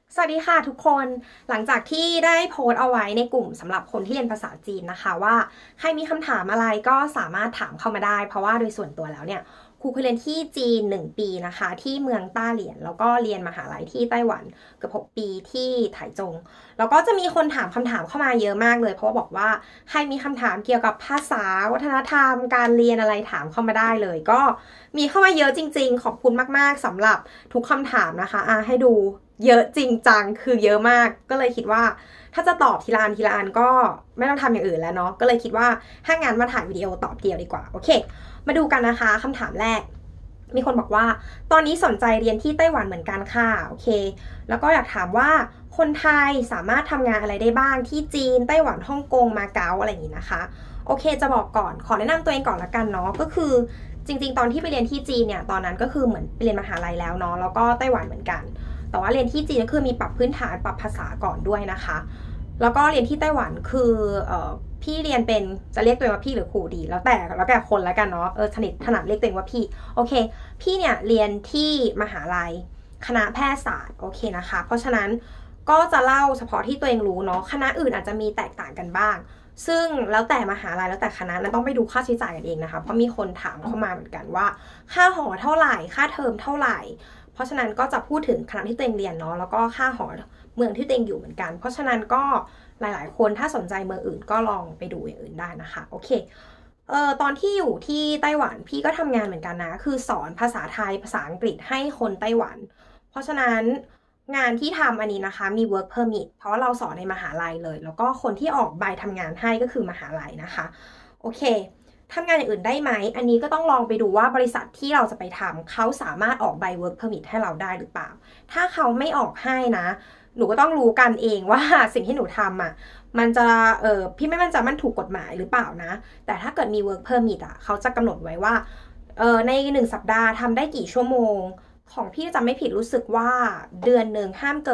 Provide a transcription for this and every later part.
สวัสดีค่ะทุกคนหลังจากที่ได้โพสต์เอาไว้ในกลุ่มสำหรับคนที่เรียนภาษาจีนนะคะว่าใครมีคำถามอะไรก็สามารถถามเข้ามาได้เพราะว่าโดยส่วนตัวแล้วเนี่ยครูเคยเรียนที่จีน1 ปีนะคะที่เมืองต้าเหลียนแล้วก็เรียนมหาลัยที่ไต้หวันเกือบ6 ปีที่ไถจงแล้วก็จะมีคนถามคำถามเข้ามาเยอะมากเลยเพราะว่าบอกว่าใครมีคำถามเกี่ยวกับภาษาวัฒนธรรมการเรียนอะไรถามเข้ามาได้เลยก็มีเข้ามาเยอะจริงๆขอบคุณมากๆสำหรับทุกคำถามนะคะให้ดู เยอะจริงจังคือเยอะมากก็เลยคิดว่าถ้าจะตอบทีละอันทีละอันก็ไม่ต้องทำอย่างอื่นแล้วเนาะก็เลยคิดว่าถ้างานมาถ่ายวิดีโอตอบเดียวดีกว่าโอเคมาดูกันนะคะคำถามแรกมีคนบอกว่าตอนนี้สนใจเรียนที่ไต้หวันเหมือนกันค่ะโอเคแล้วก็อยากถามว่าคนไทยสามารถทำงานอะไรได้บ้างที่จีนไต้หวันฮ่องกงมาเก๊าอะไรอย่างนี้นะคะโอเคจะบอกก่อนขอแนะนำตัวเองก่อนละกันเนาะก็คือจริงๆตอนที่ไปเรียนที่จีนเนี่ยตอนนั้นก็คือเหมือนไปเรียนมหาลัยแล้วเนาะแล้วก็ไต้หวันเหมือนกัน แต่ว่าเรียนที่จีนก็คือมีปรับพื้นฐานปรับภาษาก่อนด้วยนะคะแล้วก็เรียนที่ไต้หวันคือพี่เรียนเป็นจะเรียกตัวเองว่าพี่หรือครูดีแล้วแต่คนแล้วกันเนาะถนัดเรียกตัวเองว่าพี่โอเคพี่เนี่ยเรียนที่มหาลัยคณะแพทยศาสตร์โอเคนะคะเพราะฉะนั้นก็จะเล่าเฉพาะที่ตัวเองรู้เนาะคณะอื่นอาจจะมีแตกต่างกันบ้างซึ่งแล้วแต่มหาลัยแล้วแต่คณะนั้นต้องไปดูค่าใช้จ่ายกันเองนะคะเพราะมีคนถามเข้ามาเหมือนกันว่าค่าหอเท่าไหร่ค่าเทอมเท่าไหร่ เพราะฉะนั้นก็จะพูดถึงคณะที่ตัวเองเรียนเนาะแล้วก็ค่าหอเมืองที่ตัวเองอยู่เหมือนกันเพราะฉะนั้นก็หลายๆคนถ้าสนใจเมืองอื่นก็ลองไปดูอย่างอื่นได้นะคะโอเคตอนที่อยู่ที่ไต้หวันพี่ก็ทำงานเหมือนกันนะคือสอนภาษาไทยภาษาอังกฤษให้คนไต้หวันเพราะฉะนั้นงานที่ทำอันนี้นะคะมี work permit เพราะว่าเราสอนในมหาลัยเลยแล้วก็คนที่ออกใบทำงานให้ก็คือมหาลัยนะคะโอเค ทำงานอย่างอื่นได้ไหม อันนี้ก็ต้องลองไปดูว่าบริษัทที่เราจะไปทำเขาสามารถออกใบ work permit ให้เราได้หรือเปล่า ถ้าเขาไม่ออกให้นะ หนูก็ต้องรู้กันเองว่าสิ่งที่หนูทำอ่ะมันจะพี่ไม่มั่นใจมันถูกกฎหมายหรือเปล่านะ แต่ถ้าเกิดมี work permit อ่ะเขาจะกำหนดไว้ว่าใน1 สัปดาห์ทำได้กี่ชั่วโมง ของพี่จำไม่ผิดรู้สึกว่าเดือนหนึ่ง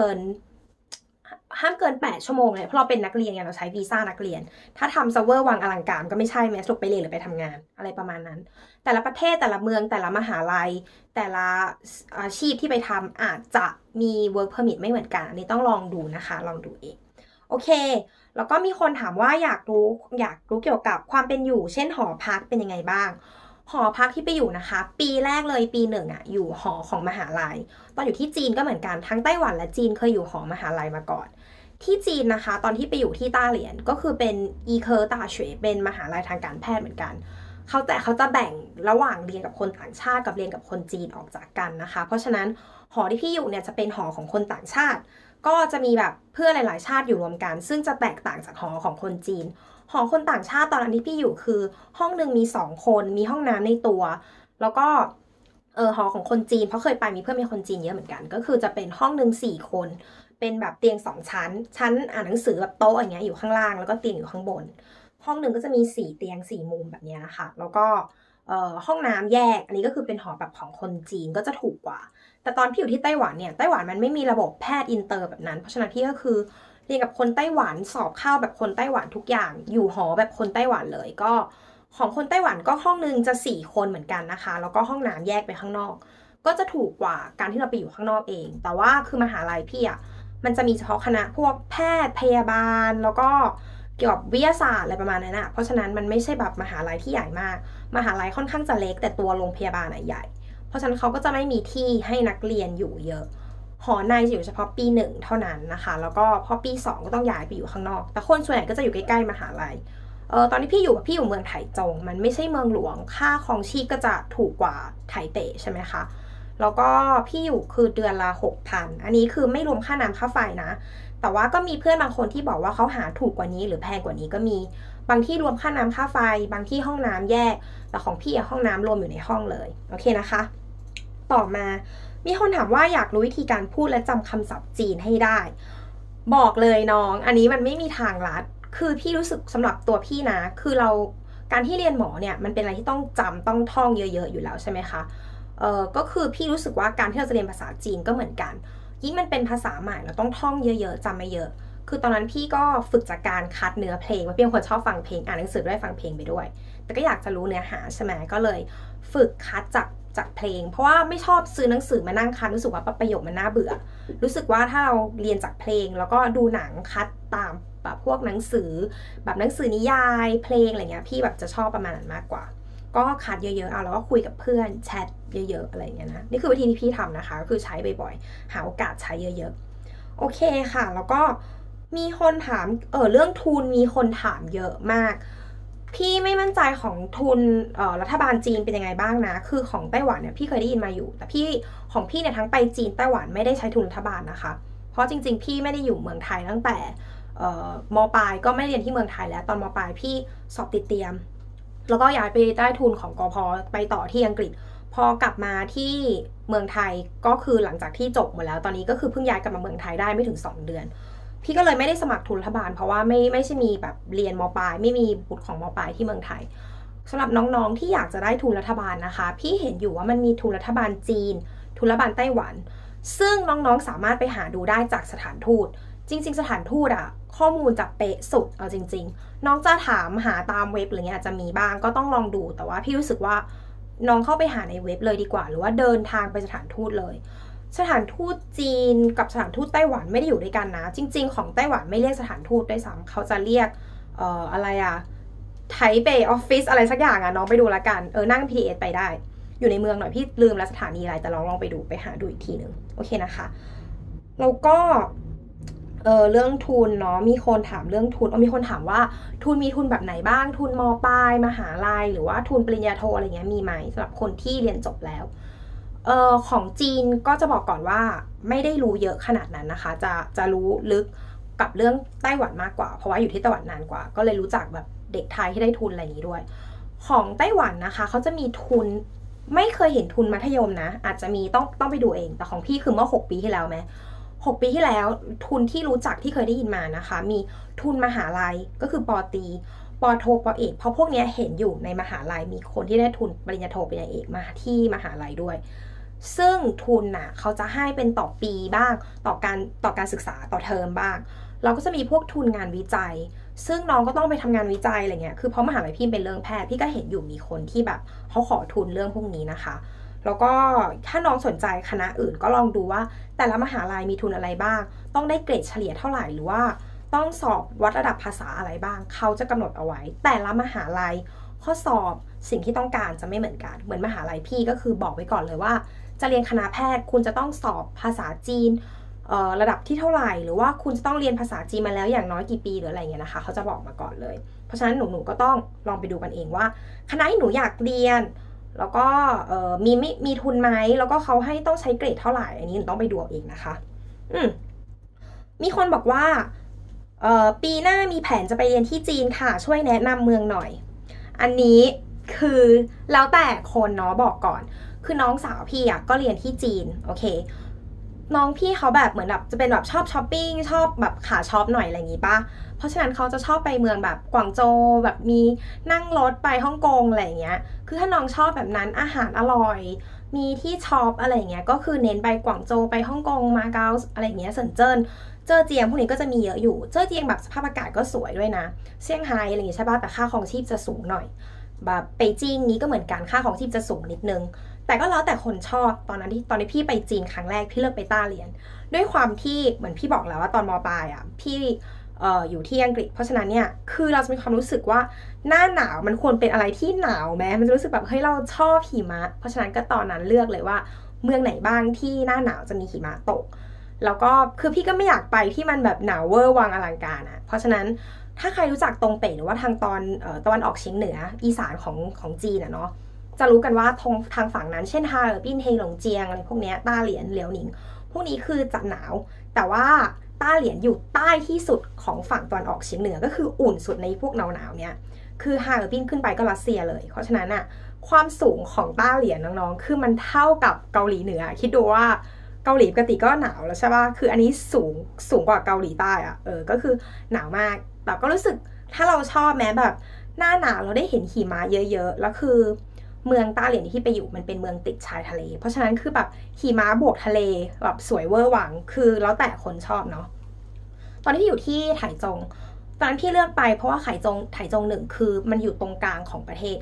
ห้ามเกิน8 ชั่วโมงเลยเพราะเราเป็นนักเรียนไงเราใช้วีซ่านักเรียนถ้าทำเซิร์ฟเวอร์วังอลังการก็ไม่ใช่แม้สุกไปเรียนหรือไปทำงานอะไรประมาณนั้นแต่ละประเทศแต่ละเมืองแต่ละมหาลัยแต่ละอาชีพที่ไปทำอาจจะมี work permit ไม่เหมือนกันอันนี้ต้องลองดูนะคะลองดูเองโอเคแล้วก็มีคนถามว่าอยากรู้เกี่ยวกับความเป็นอยู่เช่นหอพักเป็นยังไงบ้างหอพักที่ไปอยู่นะคะปีแรกเลยปี 1อ่ะอยู่หอของมหาลัยตอนอยู่ที่จีนก็เหมือนกันทั้งไต้หวันและจีนเคยอยู่หอมหาลัยมาก่อน ที่จีนนะคะตอนที่ไปอยู่ที่ต้าเหรียญก็คือเป็นอีเคอร์ต้าเฉวยเป็นมหาลัยทางการแพทย์เหมือนกันเขาจะแบ่งระหว่างเรียนกับคนต่างชาติกับเรียนกับคนจีนออกจากกันนะคะเพราะฉะนั้นหอที่พี่อยู่เนี่ยจะเป็นหอของคนต่างชาติก็จะมีแบบเพื่อนหลายๆชาติอยู่รวมกันซึ่งจะแตกต่างจากหอของคนจีนหอคนต่างชาติตอนนั้นที่พี่อยู่คือห้องหนึ่งมี2 คนมีห้องน้ำในตัวแล้วก็หอของคนจีนเพราะเคยไปมีเพื่อนเป็นคนจีนเยอะเหมือนกันก็คือจะเป็นห้องหนึ่ง4 คน เป็นแบบเตียง2 ชั้นอ่านหนังสือแบบโต๊ะอย่างเงี้ยอยู่ข้างล่างแล้วก็เตียงอยู่ข้างบนห้องหนึ่งก็จะมี4 เตียง 4 มุมแบบนี้นะคะแล้วก็ห้องน้ำแยกอันนี้ก็คือเป็นหอแบบของคนจีนก็จะถูกกว่าแต่ตอนพี่อยู่ที่ไต้หวันเนี่ยไต้หวันมันไม่มีระบบแพทย์อินเตอร์แบบนั้นเพราะฉะนั้นพี่ก็คือเรียนกับคนไต้หวันสอบเข้าแบบคนไต้หวันทุกอย่างอยู่หอแบบคนไต้หวันเลยก็ของคนไต้หวันก็ห้องนึงจะ4 คนเหมือนกันนะคะแล้วก็ห้องน้ำแยกไปข้างนอกก็จะถูกกว่าการที่เราไปอยู่ข้างนอกเองแต่ว่าคือมหาลัยพี่อะ มันจะมีเฉพาะคณะพวกแพทย์พยาบาลแล้วก็เกี่ยวกับวิทยาศาสตร์อะไรประมาณนั้นอะเพราะฉะนั้นมันไม่ใช่แบบมหาลัยที่ใหญ่มากมหาลัยค่อนข้างจะเล็กแต่ตัวโรงพยาบาลใหญ่เพราะฉะนั้นเขาก็จะไม่มีที่ให้นักเรียนอยู่เยอะหอในจะอยู่เฉพาะปี 1เท่านั้นนะคะแล้วก็พอปี 2ก็ต้องย้ายไปอยู่ข้างนอกแต่คนส่วนใหญ่ก็จะอยู่ใกล้ๆมหาลัยตอนที่พี่อยู่เมืองไถจงมันไม่ใช่เมืองหลวงค่าครองชีพก็จะถูกกว่าไถเปใช่ไหมคะ แล้วก็พี่อยู่คือเดือนละ6,000อันนี้คือไม่รวมค่าน้ำค่าไฟนะแต่ว่าก็มีเพื่อนบางคนที่บอกว่าเขาหาถูกกว่านี้หรือแพงกว่านี้ก็มีบางที่รวมค่าน้ำค่าไฟบางที่ห้องน้ำแยกแต่ของพี่ห้องน้ำรวมอยู่ในห้องเลยโอเคนะคะต่อมามีคนถามว่าอยากรู้วิธีการพูดและจำคำศัพท์จีนให้ได้บอกเลยน้องอันนี้มันไม่มีทางลัดคือพี่รู้สึกสำหรับตัวพี่นะคือการที่เรียนหมอเนี่ยมันเป็นอะไรที่ต้องจำต้องท่องเยอะๆอยู่แล้วใช่ไหมคะ ก็คือพี่รู้สึกว่าการที่เราจะเรียนภาษาจีนก็เหมือนกันยิ่งมันเป็นภาษาใหม่เราต้องท่องเยอะๆจำไม่เยอะคือตอนนั้นพี่ก็ฝึกจากการคัดเนื้อเพลงว่าพี่เป็นคนชอบฟังเพลงอ่านหนังสือด้วยฟังเพลงไปด้วยแต่ก็อยากจะรู้เนื้อหาใช่ไหมก็เลยฝึกคัดจากจากเพลงเพราะว่าไม่ชอบซื้อหนังสือมานั่งคัดรู้สึกว่าประโยคมันน่าเบื่อรู้สึกว่าถ้าเราเรียนจากเพลงแล้วก็ดูหนังคัดตามแบบพวกหนังสือแบบหนังสือนิยายเพลงอะไรเงี้ยพี่แบบจะชอบประมาณนั้นมากกว่าก็คัดเยอะๆเอาแล้วก็คุยกับเพื่อนแชทเยอะๆอะไรเงี้ยนะนี่คือวิธีที่พี่ทำนะคะก็คือใช้บ่อยๆหาโอกาสใช้เยอะๆโอเคค่ะแล้วก็มีคนถามเรื่องทุนมีคนถามเยอะมากพี่ไม่มั่นใจของทุนรัฐบาลจีนเป็นยังไงบ้างนะคือของไต้หวันเนี่ยพี่เคยได้ยินมาอยู่แต่พี่ของพี่เนี่ยทั้งไปจีนไต้หวันไม่ได้ใช้ทุนรัฐบาลนะคะเพราะจริงๆพี่ไม่ได้อยู่เมืองไทยตั้งแต่ม.ปลายก็ไม่เรียนที่เมืองไทยแล้วตอนม.ปลายพี่สอบติดเตรียมแล้วก็ย้ายไปได้ทุนของกพ.ไปต่อที่อังกฤษพอกลับมาที่เมืองไทยก็คือหลังจากที่จบหมดแล้วตอนนี้ก็คือเพิ่งย้ายกลับมาเมืองไทยได้ไม่ถึง2 เดือนพี่ก็เลยไม่ได้สมัครทุนรัฐบาลเพราะว่าไม่ใช่มีแบบเรียนม.ปลายไม่มีบุตรของม.ปลายที่เมืองไทยสำหรับน้องๆที่อยากจะได้ทุนรัฐบาลนะคะพี่เห็นอยู่ว่ามันมีทุนรัฐบาลจีนทุนรัฐบาลไต้หวันซึ่งน้องๆสามารถไปหาดูได้จากสถานทูตจริงๆสถานทูตอะข้อมูลจะเป๊ะสุดเอาจริงๆน้องจะถามหาตามเว็บอะไรเงี้ยอาจจะมีบ้างก็ต้องลองดูแต่ว่าพี่รู้สึกว่าน้องเข้าไปหาในเว็บเลยดีกว่าหรือว่าเดินทางไปสถานทูตเลยสถานทูตจีนกับสถานทูตไต้หวันไม่ได้อยู่ด้วยกันนะจริงๆของไต้หวันไม่เรียกสถานทูตด้วยซ้ำเขาจะเรียกอะไรอะไทเปออฟฟิศอะไรสักอย่างอะน้องไปดูละกันนั่ง PTS ไปได้อยู่ในเมืองหน่อยพี่ลืมแล้วสถานีอะไรแต่ลองไปดูไปหาดูอีกทีนึงโอเคนะคะแล้วก็เรื่องทุนเนาะมีคนถามเรื่องทุนมีคนถามว่าทุนมีทุนแบบไหนบ้างทุนม.ปลายมหาลัยหรือว่าทุนปริญญาโทอะไรเงี้ยมีไหมสำหรับคนที่เรียนจบแล้วของจีนก็จะบอกก่อนว่าไม่ได้รู้เยอะขนาดนั้นนะคะจะรู้ลึกกับเรื่องไต้หวันมากกว่าเพราะว่าอยู่ที่ไต้หวันนานกว่าก็เลยรู้จักแบบเด็กไทยที่ได้ทุนอะไรอย่างนี้ด้วยของไต้หวันนะคะเขาจะมีทุนไม่เคยเห็นทุนมัธยมนะอาจจะมีต้องไปดูเองแต่ของพี่คือเมื่อ6 ปีที่แล้วไหม6 ปีที่แล้วทุนที่รู้จักที่เคยได้ยินมานะคะมีทุนมหาลัยก็คือปอตรีปอโทปอเอกเพราะพวกนี้เห็นอยู่ในมหาลัยมีคนที่ได้ทุนปริญญาโทปริญญาเอกมาที่มหาลัยด้วยซึ่งทุนน่ะเขาจะให้เป็นต่อปีบ้างต่อการศึกษาต่อเทอมบ้างเราก็จะมีพวกทุนงานวิจัยซึ่งน้องก็ต้องไปทำงานวิจัยอะไรเงี้ยคือเพราะมหาลัยพี่เป็นเรื่องแพทย์พี่ก็เห็นอยู่มีคนที่แบบเขาขอทุนเรื่องพวกนี้นะคะแล้วก็ถ้าน้องสนใจคณะอื่นก็ลองดูว่าแต่ละมหาลัยมีทุนอะไรบ้างต้องได้เกรดเฉลี่ยเท่าไหร่หรือว่าต้องสอบวัดระดับภาษาอะไรบ้างเขาจะกำหนดเอาไว้แต่ละมหาลัยข้อสอบสิ่งที่ต้องการจะไม่เหมือนกันเหมือนมหาลัยพี่ก็คือบอกไว้ก่อนเลยว่าจะเรียนคณะแพทย์คุณจะต้องสอบภาษาจีนระดับที่เท่าไหร่หรือว่าคุณจะต้องเรียนภาษาจีนมาแล้วอย่างน้อยกี่ปีหรืออะไรเงี้ยนะคะเขาจะบอกมาก่อนเลยเพราะฉะนั้นหนูก็ต้องลองไปดูกันเองว่าคณะที่หนูอยากเรียนแล้วก็มีทุนไหมแล้วก็เขาให้ต้องใช้เกรดเท่าไหร่อันนี้หนูต้องไปดูเองนะคะมีคนบอกว่าปีหน้ามีแผนจะไปเรียนที่จีนค่ะช่วยแนะนำเมืองหน่อยอันนี้คือแล้วแต่คนเนาะบอกก่อนคือน้องสาวพี่อ่ะก็เรียนที่จีนโอเคน้องพี่เขาแบบเหมือนแบบจะเป็นแบบชอบช้อปปิ้งชอบแบบขาช็อปหน่อยอะไรอย่างงี้ป่ะเพราะฉะนั้นเขาจะชอบไปเมืองแบบกวางโจวแบบมีนั่งรถไปฮ่องกงอะไรอย่างเงี้ยคือถ้าน้องชอบแบบนั้นอาหารอร่อยมีที่ช็อปอะไรอย่างเงี้ยก็คือเน้นไปกวางโจวไปฮ่องกงมาเก๊าอะไรอย่างเงี้ยเซินเจิ้นเจ้อเจียงพวกนี้ก็จะมีเยอะอยู่เจ้อเจียงแบบสภาพอากาศก็สวยด้วยนะเซี่ยงไฮ้อะไรอย่างงี้ใช่ป่ะแต่ค่าครองชีพจะสูงหน่อยแบบเปจิงนี้ก็เหมือนกันค่าครองชีพจะสูงนิดนึงแต่ก็แล้วแต่คนชอบตอนนี้พี่ไปจีนครั้งแรกพี่เลือกไปต้าเรียนด้วยความที่เหมือนพี่บอกแล้วว่าตอนม.ปลายอ่ะพี่อยู่ที่อังกฤษเพราะฉะนั้นเนี่ยคือเราจะมีความรู้สึกว่าหน้าหนาวมันควรเป็นอะไรที่หนาวแม้มันจะรู้สึกแบบเฮ้ยเราชอบหิมะเพราะฉะนั้นก็ตอนนั้นเลือกเลยว่าเมืองไหนบ้างที่หน้าหนาวจะมีหิมะตกแล้วก็คือพี่ก็ไม่อยากไปที่มันแบบหนาวเวอร์วังอลังการอ่ะเพราะฉะนั้นถ้าใครรู้จักตงเป๋หรือว่าทางตะวันออกเฉียงเหนืออีสานของจีนอ่ะเนาะจะรู้กันว่าทางฝั่งนั้นเช่นฮาเออร์บินเฮหลงเจียงอะไรพวกนี้ต้าเหลียนเหลียวหนิงพวกนี้คือจะหนาวแต่ว่าต้าเหลียนอยู่ใต้ที่สุดของฝั่งตะวันออกเฉียงเหนือก็คืออุ่นสุดในพวกหนาวเนี่ยคือฮาเออร์บินขึ้นไปก็รัสเซียเลยเพราะฉะนั้นอ่ะความสูงของต้าเหลียนน้องๆคือมันเท่ากับเกาหลีเหนือคิดดูว่าเกาหลีปกติก็หนาวแล้วใช่ป่ะคืออันนี้สูงกว่าเกาหลีใต้อ่ะก็คือหนาวมากแต่ก็รู้สึกถ้าเราชอบแม้แบบหน้าหนาวเราได้เห็นหิมะเยอะๆแล้วคือเมืองต้าเหลียนที่ไปอยู่มันเป็นเมืองติดชายทะเลเพราะฉะนั้นคือแบบหิมะบวกทะเลแบบสวยเวอร์หวังคือแล้วแต่คนชอบเนาะตอนที่อยู่ที่ไถจงตอนนั้นพี่เลือกไปเพราะว่าไถจงหนึ่งคือมันอยู่ตรงกลางของประเทศ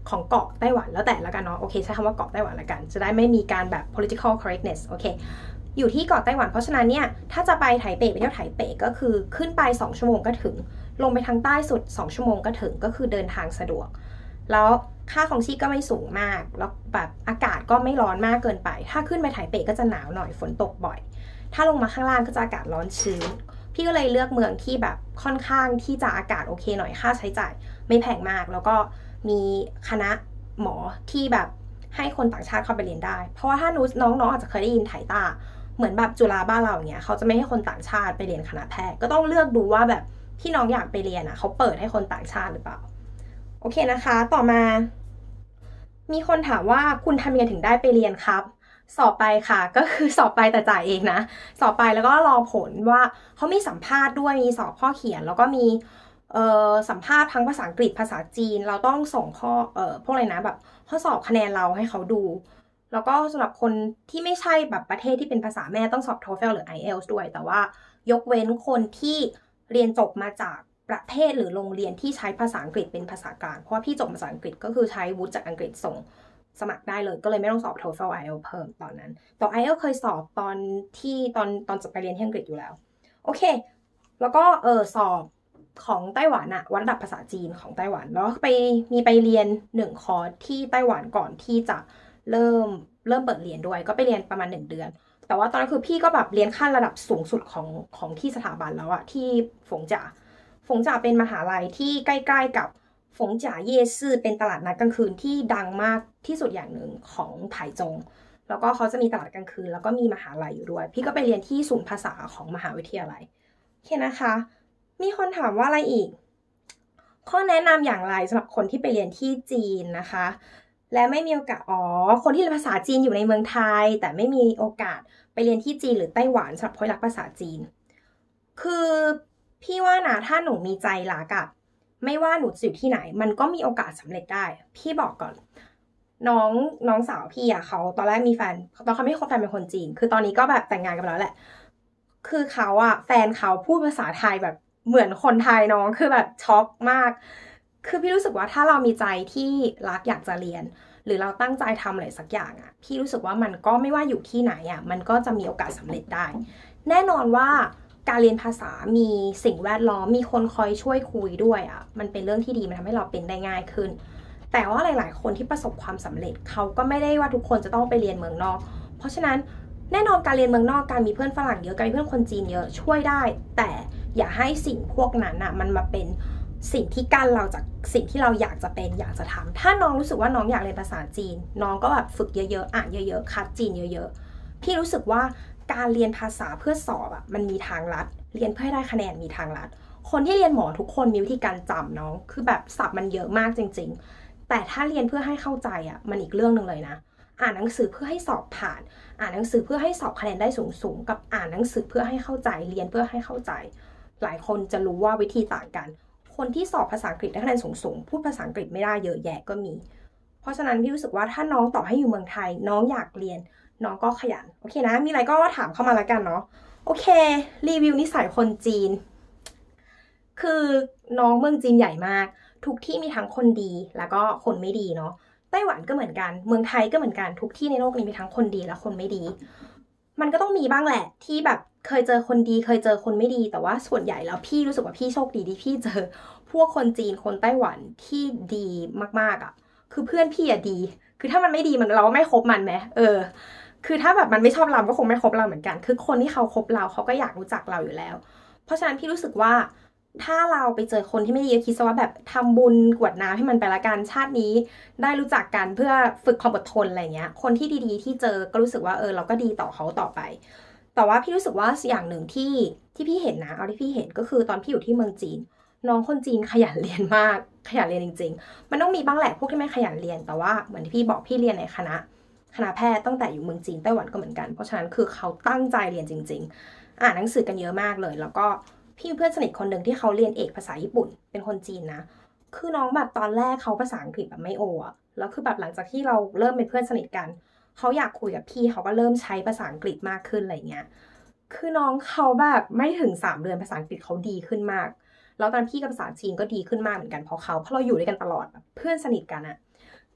ของเกาะไต้หวันแล้วแต่ละกันเนาะโอเคใช้คำว่าเกาะไต้หวันละกันจะได้ไม่มีการแบบ political correctness โอเคอยู่ที่เกาะไต้หวันเพราะฉะนั้นเนี่ยถ้าจะไปไถเป่ไปเที่ยวไถเป่ก็คือขึ้นไป2 ชั่วโมงก็ถึงลงไปทางใต้สุด2 ชั่วโมงก็ถึงก็คือเดินทางสะดวกแล้วค่าของชีพก็ไม่สูงมากแล้วแบบอากาศก็ไม่ร้อนมากเกินไปถ้าขึ้นไปไถเป่ก็จะหนาวหน่อยฝนตกบ่อยถ้าลงมาข้างล่างก็จะอากาศร้อนชื้นพี่ก็เลยเลือกเมืองที่แบบค่อนข้างที่จะอากาศโอเคหน่อยค่าใช้จ่ายไม่แพงมากแล้วก็มีคณะหมอที่แบบให้คนต่างชาติเข้าไปเรียนได้เพราะว่าถ้าน้องๆอาจจะเคยได้ยินไถต้าเหมือนแบบจุฬาบ้านเราอย่างเงี้ยเขาจะไม่ให้คนต่างชาติไปเรียนคณะแพทย์ก็ต้องเลือกดูว่าแบบที่น้องอยากไปเรียนอ่ะเขาเปิดให้คนต่างชาติหรือเปล่าโอเคนะคะต่อมามีคนถามว่าคุณทำยังไงถึงได้ไปเรียนครับสอบไปค่ะก็คือสอบไปแต่จ่ายเองนะสอบไปแล้วก็รอผลว่าเขามีสัมภาษณ์ด้วยมีสอบข้อเขียนแล้วก็มีสัมภาษณ์ทั้งภาษาอังกฤษภาษาจีนเราต้องส่งข้อพวกอะไรนะแบบข้อสอบคะแนนเราให้เขาดูแล้วก็สำหรับคนที่ไม่ใช่แบบประเทศที่เป็นภาษาแม่ต้องสอบ TOEFL หรือ IELTS ด้วยแต่ว่ายกเว้นคนที่เรียนจบมาจากประเทศหรือโรงเรียนที่ใช้ภาษาอังกฤษเป็นภาษากลางเพราะว่าพี่จบภาษาอังกฤษก็คือใช้วุฒิจากอังกฤษส่งสมัครได้เลยก็เลยไม่ต้องสอบ TOEFL IELTS เพิ่มตอนนั้นแต่ IELTS เคยสอบตอนที่ตอนจะไปเรียนที่อังกฤษอยู่แล้วโอเคแล้วก็สอบของไต้หวันอะวัดระดับภาษาจีนของไต้หวันแล้วมีไปเรียน1 คอร์สที่ไต้หวันก่อนที่จะเริ่มเปิดเรียนด้วยก็ไปเรียนประมาณ1 เดือนแต่ว่าตอนนั้นคือพี่ก็แบบเรียนขั้นระดับสูงสุดของที่สถาบันแล้วอะที่ฝงจ่าเป็นมหาลัยที่ใกล้ๆกับฝงจ่าเย่ซื่อเป็นตลาดนัดกลางคืนที่ดังมากที่สุดอย่างหนึ่งของไถจงแล้วก็เขาจะมีตลาดกลางคืนแล้วก็มีมหาลัยอยู่ด้วยพี่ก็ไปเรียนที่ศูนย์ภาษาของมหาวิทยาลัยโอเคนะคะมีคนถามว่าอะไรอีกข้อแนะนำอย่างไรสำหรับคนที่ไปเรียนที่จีนนะคะและไม่มีโอกาสคนที่เรียนภาษาจีนอยู่ในเมืองไทยแต่ไม่มีโอกาสไปเรียนที่จีนหรือไต้หวันสำหรับคนรักภาษาจีนคือพี่ว่านะถ้าหนูมีใจรักอะไม่ว่าหนูจะอยู่ที่ไหนมันก็มีโอกาสสำเร็จได้พี่บอกก่อนน้องสาวพี่อะเขาตอนแรกมีแฟนตอนเขาไม่มีแฟนเป็นคนจีนคือตอนนี้ก็แบบแต่งงานกันแล้วแหละคือเขาอะแฟนเขาพูดภาษาไทยแบบเหมือนคนไทยน้องคือแบบช็อกมากคือพี่รู้สึกว่าถ้าเรามีใจที่รักอยากจะเรียนหรือเราตั้งใจทำอะไรสักอย่างอะพี่รู้สึกว่ามันก็ไม่ว่าอยู่ที่ไหนอะมันก็จะมีโอกาสสำเร็จได้แน่นอนว่าการเรียนภาษามีสิ่งแวดล้อมมีคนคอยช่วยคุยด้วยอะมันเป็นเรื่องที่ดีมันทำให้เราเป็นได้ง่ายขึ้นแต่ว่าหลายๆคนที่ประสบความสำเร็จเขาก็ไม่ได้ว่าทุกคนจะต้องไปเรียนเมืองนอกเพราะฉะนั้นแน่นอนการเรียนเมืองนอกการมีเพื่อนฝรั่งเยอะการมีเพื่อนคนจีนเยอะช่วยได้แต่อย่าให้สิ่งพวกนั้นอะมันมาเป็นสิ่งที่กั้นเราจากสิ่งที่เราอยากจะเป็นอยากจะทำถ้าน้องรู้สึกว่าน้องอยากเรียนภาษาจีนน้องก็แบบฝึกเยอะๆอ่านเยอะๆคัดจีนเยอะๆพี่รู้สึกว่าการเรียนภาษาเพื่อสอบอะมันมีทางลัดเรียนเพื่อให้ได้คะแนนมีทางลัดคนที่เรียนหมอทุกคนมีวิธีการจำน้องคือแบบศัพท์มันเยอะมากจริงๆแต่ถ้าเรียนเพื่อให้เข้าใจอะมันอีกเรื่องนึงเลยนะอ่านหนังสือเพื่อให้สอบผ่านอ่านหนังสือเพื่อให้สอบคะแนนได้สูงๆกับอ่านหนังสือเพื่อให้เข้าใจเรียนเพื่อให้เข้าใจหลายคนจะรู้ว่าวิธีต่างกันคนที่สอบภาษาอังกฤษได้คะแนนสูงๆพูดภาษาอังกฤษไม่ได้เยอะแยะก็มีเพราะฉะนั้นพี่รู้สึกว่าถ้าน้องต่อให้อยู่เมืองไทยน้องอยากเรียนน้องก็ขยันโอเคนะมีอะไรก็ถามเข้ามาแล้วกันเนาะโอเครีวิวนิสัยคนจีนคือน้องเมืองจีนใหญ่มากทุกที่มีทั้งคนดีแล้วก็คนไม่ดีเนาะไต้หวันก็เหมือนกันเมืองไทยก็เหมือนกันทุกที่ในโลกนี้มีทั้งคนดีและคนไม่ดีมันก็ต้องมีบ้างแหละที่แบบเคยเจอคนดีเคยเจอคนไม่ดีแต่ว่าส่วนใหญ่แล้วพี่รู้สึกว่าพี่โชคดีที่พี่เจอพวกคนจีนคนไต้หวันที่ดีมากๆอ่ะคือเพื่อนพี่อะดีคือถ้ามันไม่ดีมันเราไม่คบมันไหมคือถ้าแบบมันไม่ชอบเราก็คงไม่คบเราเหมือนกันคือคนที่เขาคบเราเขาก็อยากรู้จักเราอยู่แล้วเพราะฉะนั้นพี่รู้สึกว่าถ้าเราไปเจอคนที่ไม่ดีคิดซะว่าแบบทำบุญกรวดน้ำให้มันไปละกันชาตินี้ได้รู้จักกันเพื่อฝึกความอดทนอะไรเงี้ยคนที่ดีๆที่เจอก็รู้สึกว่าเราก็ดีต่อเขาต่อไปแต่ว่าพี่รู้สึกว่าอย่างหนึ่งที่พี่เห็นนะเอาที่พี่เห็นก็คือตอนพี่อยู่ที่เมืองจีนน้องคนจีนขยันเรียนมากขยันเรียนจริงๆมันต้องมีบ้างแหละพวกที่ไม่ขยันเรียนแต่ว่าเหมือนที่พี่บอกพี่เรียนในคณะแพทย์ตั้งแต่อยู่เมืองจีนไต้หวันก็เหมือนกันเพราะฉะนั้นคือเขาตั้งใจเรียนจริงๆอ่านหนังสือกันเยอะมากเลยแล้วก็พี่เพื่อนสนิทคนหนึ่งที่เขาเรียนเอกภาษาญี่ปุ่นเป็นคนจีนนะคือน้องแบบตอนแรกเขาภาษาอังกฤษแบบไม่โออะแล้วคือแบบหลังจากที่เราเริ่มเป็นเพื่อนสนิทกันเขาอยากคุยกับพี่เขาก็เริ่มใช้ภาษาอังกฤษมากขึ้นอะไรเงี้ยคือน้องเขาแบบไม่ถึง3 เดือนภาษาอังกฤษเขาดีขึ้นมากแล้วตอนพี่กับภาษาจีนก็ดีขึ้นมากเหมือนกันเพราะเราอยู่ด้วยกันตลอดแบบเพื่อนสนิทกันอะ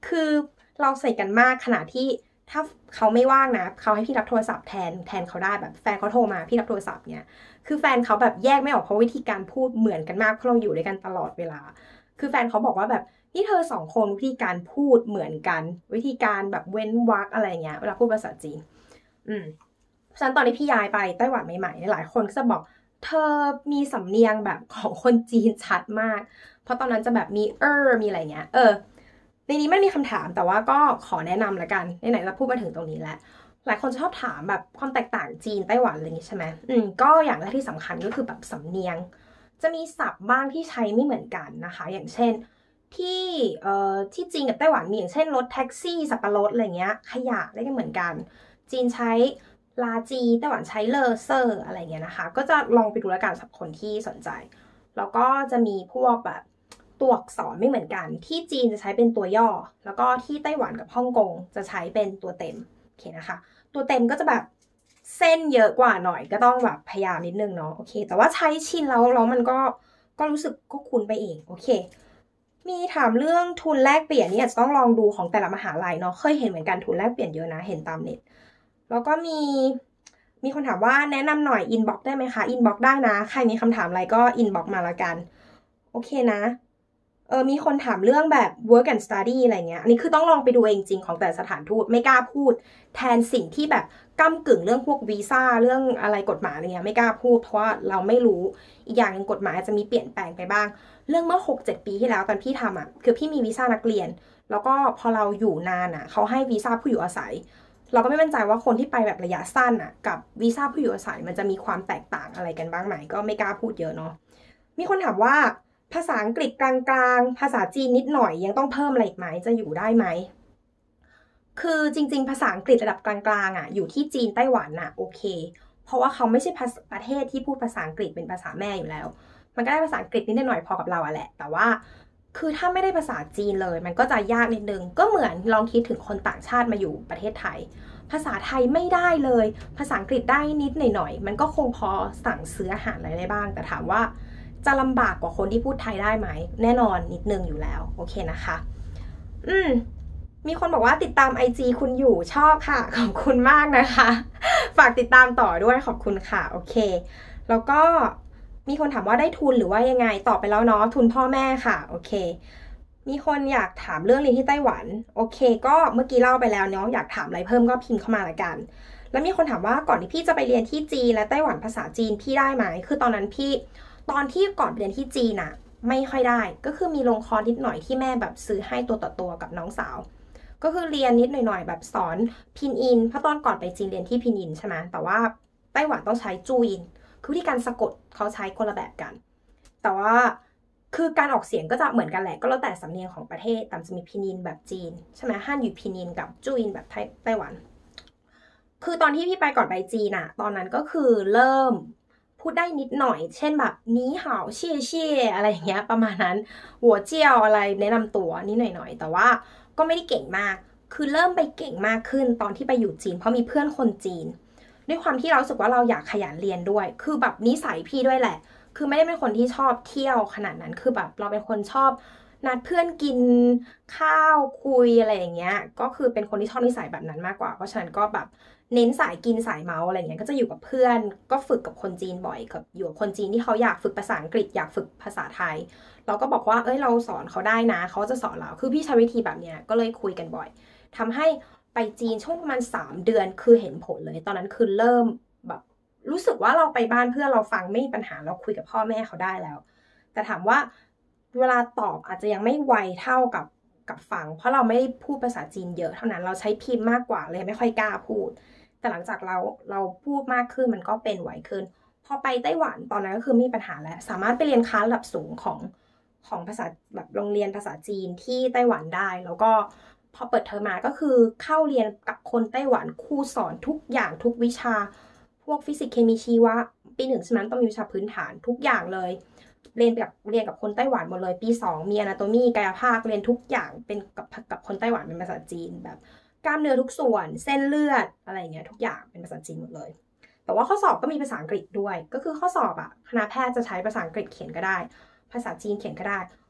คือเราสนิทกันมากขนาดที่ถ้าเขาไม่ว่างนะเขาให้พี่รับโทรศัพท์แทนเขาได้แบบแฟนเขาโทรมาพี่รับโทรศัพท์เนี่ยคือแฟนเขาแบบแยกไม่ออกเพราะวิธีการพูดเหมือนกันมากเพราะเราอยู่ด้วยกันตลอดเวลาคือแฟนเขาบอกว่าแบบนี่เธอสองคนวิธีการพูดเหมือนกันวิธีการแบบเว้นวรรคอะไรเงี้ยเวลาพูดภาษาจีนเพราะฉะนั้นตอนที่พี่ย้ายไปไต้หวันใหม่ๆหลายคนก็จะบอกเธอมีสำเนียงแบบของคนจีนชัดมากเพราะตอนนั้นจะแบบมีมีอะไรเงี้ยในนี้ไม่มีคำถามแต่ว่าก็ขอแนะนำละกันไหนๆจะพูดมาถึงตรงนี้แล้วหลายคนชอบถามแบบความแตกต่างจีนไต้หวันอะไรอย่างนี้ใช่ไหมก็อย่างแรกที่สำคัญก็คือแบบสำเนียงจะมีศัพท์บ้างที่ใช้ไม่เหมือนกันนะคะอย่างเช่นที่จีนกับไต้หวันมีอย่างเช่นรถแท็กซี่สับปะรดอะไรเงี้ยขยะได้กันเหมือนกันจีนใช้ลาจีไต้หวันใช้เลอเซอร์อะไรเงี้ยนะคะก็จะลองไปดูแล้วกันสำหรับคนที่สนใจแล้วก็จะมีพวกแบบตัวอักษรไม่เหมือนกันที่จีนจะใช้เป็นตัวย่อแล้วก็ที่ไต้หวันกับฮ่องกงจะใช้เป็นตัวเต็มโอเคนะคะตัวเต็มก็จะแบบเส้นเยอะกว่าหน่อยก็ต้องแบบพยายามนิดนึงเนาะโอเคแต่ว่าใช้ชินแล้วมันก็รู้สึกก็คุ้นไปเองโอเคมีถามเรื่องทุนแลกเปลี่ยนนี่อาจจะต้องลองดูของแต่ละมหาลัยเนาะเคยเห็นเหมือนกันทุนแลกเปลี่ยนเยอะนะเห็นตามเน็ตแล้วก็มีคนถามว่าแนะนำหน่อยอินบ็อกได้ไหมคะอินบ็อกได้นะใครมีคำถามอะไรก็อินบ็อกมาละกันโอเคนะมีคนถามเรื่องแบบ work and study อะไรเงี้ยอันนี้คือต้องลองไปดูเองจริงของแต่สถานทูตไม่กล้าพูดแทนสิ่งที่แบบก้ำกึ่งเรื่องพวกวีซ่าเรื่องอะไรกฎหมายอะไรเงี้ยไม่กล้าพูดเพราะว่าเราไม่รู้อีกอย่างหนึ่งกฎหมายอาจจะมีเปลี่ยนแปลงไปบ้างเรื่องเมื่อ 6-7 ปีที่แล้วตอนพี่ทำอ่ะคือพี่มีวีซ่านักเรียนแล้วก็พอเราอยู่นานอ่ะเขาให้วีซ่าผู้อยู่อาศัยเราก็ไม่มั่นใจว่าคนที่ไปแบบระยะสั้นอ่ะกับวีซ่าผู้อยู่อาศัยมันจะมีความแตกต่างอะไรกันบ้างไหมก็ไม่กล้าพูดเยอะเนาะมีคนถามว่าภาษาอังกฤษกลางๆภาษาจีนนิดหน่อยยังต้องเพิ่มอะไรอีกไหมจะอยู่ได้ไหมคือจริงๆภาษาอังกฤษระดับกลางๆอ่ะอยู่ที่จีนไต้หวันน่ะโอเคเพราะว่าเขาไม่ใช่ประเทศที่พูดภาษาอังกฤษเป็นภาษาแม่อยู่แล้วมันก็ได้ภาษาอังกฤษนิดหน่อยพอกับเราอะแหละแต่ว่าคือถ้าไม่ได้ภาษาจีนเลยมันก็จะยากนิดนึงก็เหมือนลองคิดถึงคนต่างชาติมาอยู่ประเทศไทยภาษาไทยไม่ได้เลยภาษาอังกฤษได้นิดหน่อยมันก็คงพอสั่งซื้ออาหารอะไรได้บ้างแต่ถามว่าจะลำบากกว่าคนที่พูดไทยได้ไหมแน่นอนนิดนึงอยู่แล้วโอเคนะคะมีคนบอกว่าติดตาม IG คุณอยู่ชอบค่ะขอบคุณมากนะคะฝากติดตามต่อด้วยขอบคุณค่ะโอเคแล้วก็มีคนถามว่าได้ทุนหรือว่ายังไงตอบไปแล้วเนาะทุนพ่อแม่ค่ะโอเคมีคนอยากถามเรื่องเรียนที่ไต้หวันโอเคก็เมื่อกี้เล่าไปแล้วเนาะอยากถามอะไรเพิ่มก็พิมพ์เข้ามาละกันแล้วมีคนถามว่าก่อนที่พี่จะไปเรียนที่จีนและไต้หวันภาษาจีนพี่ได้ไหมคือตอนนั้นตอนที่ก่อนเรียนที่จีนอะไม่ค่อยได้ก็คือมีลงคอร์สนิดหน่อยที่แม่แบบซื้อให้ตัวต่อตัวกับน้องสาวก็คือเรียนนิดหน่อยๆแบบสอนพินอินเพราะตอนก่อนไปจีนเรียนที่พินอินใช่ไหมแต่ว่าไต้หวันต้องใช้จูอินคือวิธีการสะกดเขาใช้คนละแบบกัน แต่ว่าคือการออกเสียงก็จะเหมือนกันแหละก็แล้วแต่สำเนียงของประเทศแต่จะมีพินินแบบจีนใช่ไหมฮั่นอยู่พินินกับจูอินแบบไต้หวันคือตอนที่พี่ไปก่อนไปจีนอะตอนนั้นก็คือเริ่มพูดได้นิดหน่อยเช่นแบบนี้หาวเชี่ยเชี่ยอะไรอย่างเงี้ยประมาณนั้นหัวเจียวอะไรแนะนำตัวนิดหน่อยแต่ว่าก็ไม่ได้เก่งมากคือเริ่มไปเก่งมากขึ้นตอนที่ไปอยู่จีนเพราะมีเพื่อนคนจีนด้วยความที่เราสึกว่าเราอยากขยันเรียนด้วยคือแบบนิสัยพี่ด้วยแหละคือไม่ได้เป็นคนที่ชอบเที่ยวขนาดนั้นคือแบบเราเป็นคนชอบนัดเพื่อนกินข้าวคุยอะไรอย่างเงี้ยก็คือเป็นคนที่ชอบนิสัยแบบนั้นมากกว่าเพราะฉะนั้นก็แบบเน้นสายกินสายเมาอะไรเงี้ยก็จะอยู่กับเพื่อนก็ฝึกกับคนจีนบ่อยกับอยู่กับคนจีนที่เขาอยากฝึกภาษาอังกฤษอยากฝึกภาษาไทยเราก็บอกว่าเราสอนเขาได้นะเขาจะสอนเราคือพี่ใช้วิธีแบบเนี้ยก็เลยคุยกันบ่อยทำให้ไปจีนช่วงประมาณ3 เดือนคือเห็นผลเลยตอนนั้นคือเริ่มแบบรู้สึกว่าเราไปบ้านเพื่อนเราฟังไม่มีปัญหาเราคุยกับพ่อแม่เขาได้แล้วแต่ถามว่าเวลาตอบอาจจะยังไม่ไวเท่ากับฟังเพราะเราไม่ได้พูดภาษาจีนเยอะเท่านั้นเราใช้พิมพ์มากกว่าเลยไม่ค่อยกล้าพูดแต่หลังจากเราพูดมากขึ้นมันก็เป็นไวขึ้นพอไปไต้หวันตอนนั้นก็คือไม่มีปัญหาแล้วสามารถไปเรียนคลาสระดับสูงของภาษาแบบโรงเรียนภาษาจีนที่ไต้หวันได้แล้วก็พอเปิดเทอมมาก็คือเข้าเรียนกับคนไต้หวันครูสอนทุกอย่างทุกวิชาพวกฟิสิกส์เคมีชีวะปี1ใช่ไหมต้องมีวิชาพื้นฐานทุกอย่างเลยเรียนกับคนไต้หวันหมดเลยปี2มีอนาโตมีกายภาคเรียนทุกอย่างเป็นกับคนไต้หวันเป็นภาษาจีนแบบกล้ามเนื้อทุกส่วนเส้นเลือดอะไรเงี้ยทุกอย่างเป็นภาษาจีนหมดเลยแต่ว่าข้อสอบก็มีภาษาอังกฤษด้วยก็คือข้อสอบอะคณะแพทย์จะใช้ภาษาอังกฤษเขียนก็ได้ภาษาจีนเขียนก็ได้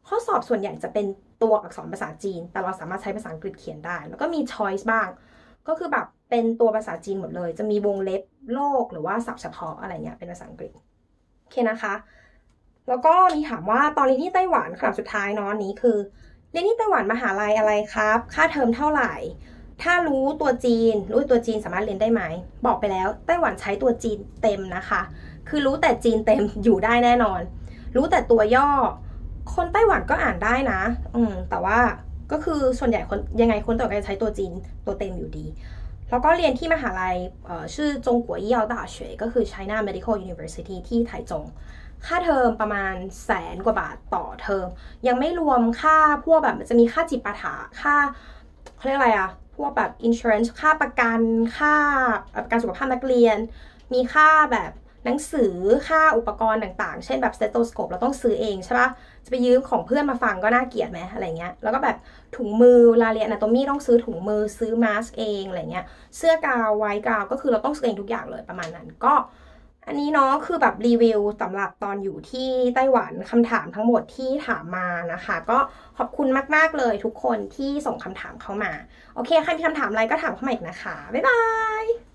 ข้อสอบส่วนใหญ่จะเป็นตัวอักษรภาษาจีนแต่เราสามารถใช้ภาษาอังกฤษเขียนได้แล้วก็มี choice บ้างก็คือแบบเป็นตัวภาษาจีนหมดเลยจะมีวงเล็บโลกหรือว่าศัพท์เฉพาะอะไรเงี้ยเป็นภาษาอังกฤษโอเคนะคะแล้วก็มีถามว่าตอนเรียนที่ไต้หวันคำถามสุดท้ายเนาะนี้คือเรียนที่ไต้หวันมหาลัยอะไรครับค่าเทอมเท่าไหร่ถ้ารู้ตัวจีนสามารถเรียนได้ไหมบอกไปแล้วไต้หวันใช้ตัวจีนเต็มนะคะคือรู้แต่จีนเต็มอยู่ได้แน่นอนรู้แต่ตัวย่อคนไต้หวันก็อ่านได้นะแต่ว่าก็คือส่วนใหญ่คนยังไงคนไต้หวันก็จะใช้ตัวจีนตัวเต็มอยู่ดีแล้วก็เรียนที่มหาลัยชื่อจงกัวยี่เยา大学ก็คือ China Medical University ที่ไถจงค่าเทอมประมาณ100,000 กว่าบาทต่อเทอมยังไม่รวมค่าพวกแบบมันจะมีค่าจิปาถะค่าเขาเรียกอะไรอะพวกแบบ insurance ค่าประกันค่าประกันสุขภาพนักเรียนมีค่าแบบหนังสือค่าอุปกรณ์ต่างๆเช่นแบบสเตโตสโคปเราต้องซื้อเองใช่ปะจะไปยืมของเพื่อนมาฟังก็น่าเกลียดไหมอะไรเงี้ยแล้วก็แบบถุงมือเวลาเรียนอนาโตมีต้องซื้อถุงมือซื้อมาสก์เองอะไรเงี้ยเสื้อกาวไวท์กาวก็คือเราต้องซื้อเองทุกอย่างเลยประมาณนั้นก็อันนี้เนาะคือแบบรีวิวสำหรับตอนอยู่ที่ไต้หวันคำถามทั้งหมดที่ถามมานะคะก็ขอบคุณมากๆเลยทุกคนที่ส่งคำถามเข้ามาโอเคใครมีคำถามอะไรก็ถามเข้ามาอีกนะคะบ๊ายบาย